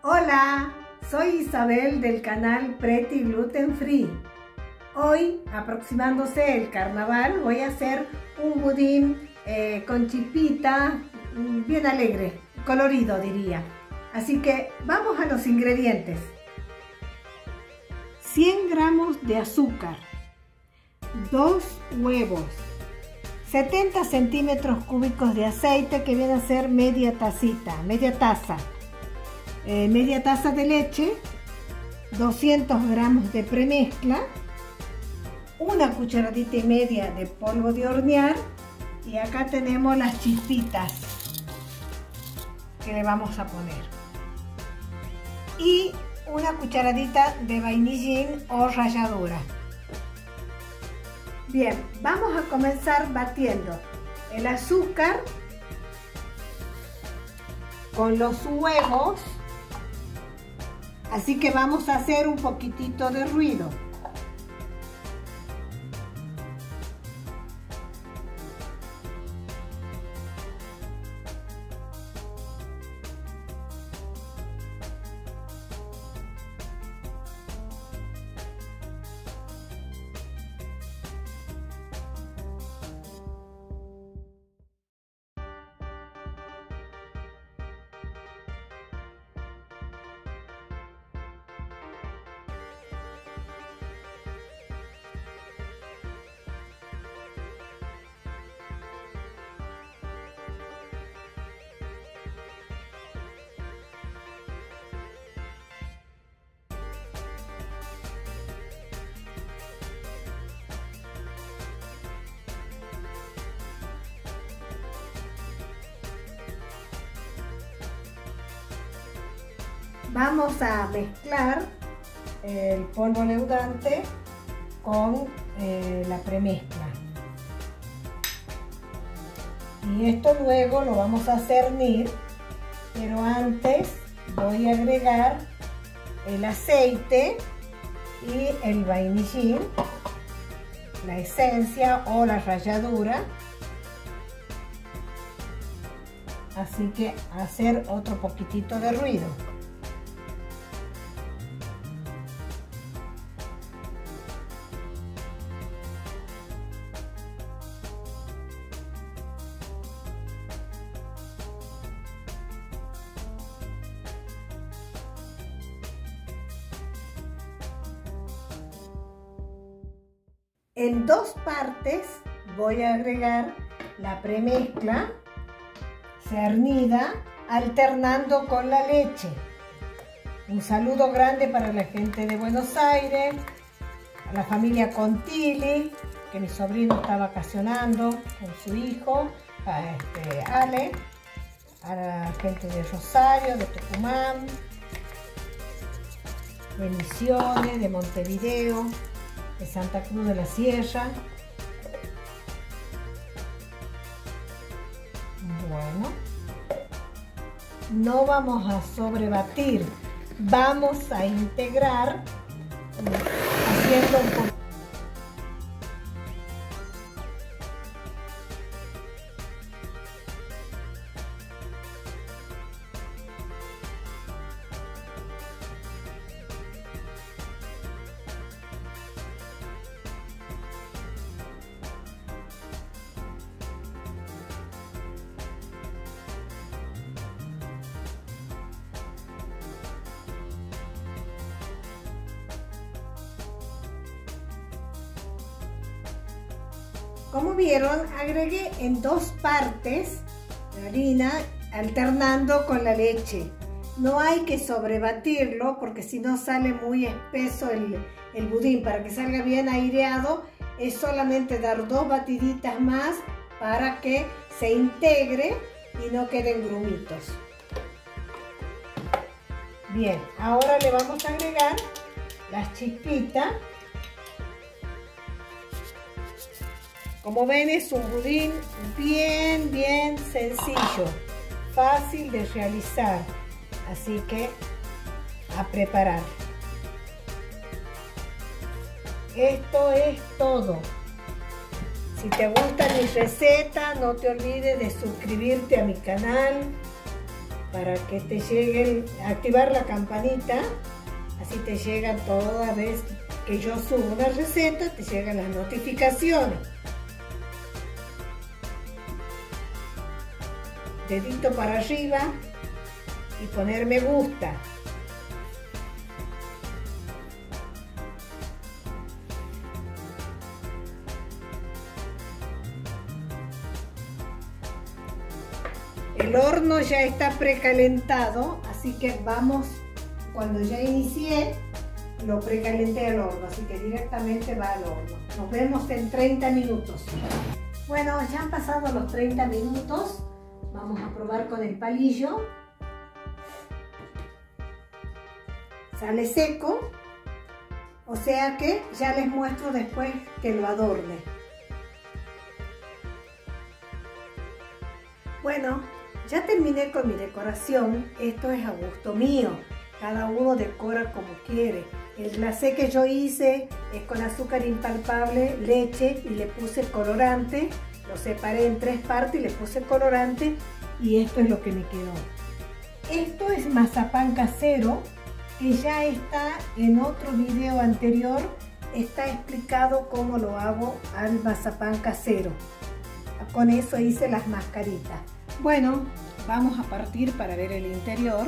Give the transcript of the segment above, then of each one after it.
Hola, soy Isabel del canal Pretty Gluten Free. Hoy, aproximándose el carnaval, voy a hacer un budín con chispita, bien alegre, colorido diría. Así que vamos a los ingredientes. 100 gramos de azúcar, 2 huevos, 70 centímetros cúbicos de aceite, que viene a ser media taza, media taza de leche, 200 gramos de premezcla, una cucharadita y media de polvo de hornear, y acá tenemos las chispitas que le vamos a poner, y una cucharadita de vainillín o ralladura. Bien, vamos a comenzar batiendo el azúcar con los huevos, así que vamos a hacer un poquitito de ruido. Vamos a mezclar el polvo leudante con la premezcla. Y esto luego lo vamos a cernir, pero antes voy a agregar el aceite y el vainillín, la esencia o la ralladura. Así que hacer otro poquitito de ruido. En dos partes voy a agregar la premezcla cernida, alternando con la leche. Un saludo grande para la gente de Buenos Aires, a la familia Contilli, que mi sobrino está vacacionando con su hijo, a Ale, a la gente de Rosario, de Tucumán, de Misiones, de Montevideo, de Santa Cruz de la Sierra. Bueno, no vamos a sobrebatir, vamos a integrar haciendo un poco. Como vieron, agregué en dos partes la harina, alternando con la leche. No hay que sobrebatirlo porque si no sale muy espeso el budín. Para que salga bien aireado es solamente dar dos batiditas más para que se integre y no queden grumitos. Bien, ahora le vamos a agregar las chispitas. Como ven, es un budín bien sencillo, fácil de realizar, así que a preparar. Esto es todo. Si te gusta mi receta, no te olvides de suscribirte a mi canal, para que te lleguen, activar la campanita, así te llega toda vez que yo subo una receta, te llegan las notificaciones. Dedito para arriba y poner me gusta. El horno ya está precalentado, así que vamos, cuando ya inicié, lo precalenté al horno, así que directamente va al horno. Nos vemos en 30 minutos. Bueno, ya han pasado los 30 minutos. Vamos a probar con el palillo. Sale seco, o sea que ya les muestro después que lo adorne. Bueno, ya terminé con mi decoración. Esto es a gusto mío. Cada uno decora como quiere. El glacé que yo hice es con azúcar impalpable, leche y le puse colorante. Lo separé en 3 partes y le puse colorante y esto es lo que me quedó. Esto es mazapán casero, que ya está en otro video anterior. Está explicado cómo lo hago al mazapán casero. Con eso hice las mascaritas. Bueno, vamos a partir para ver el interior.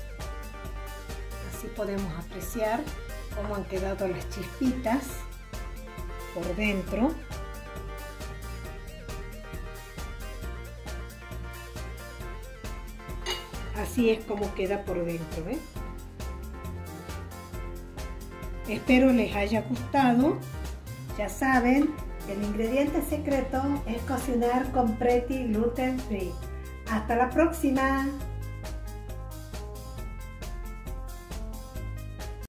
Así podemos apreciar cómo han quedado las chispitas por dentro. Así es como queda por dentro, ¿eh? Espero les haya gustado. Ya saben, el ingrediente secreto es cocinar con Pretty Gluten Free. ¡Hasta la próxima!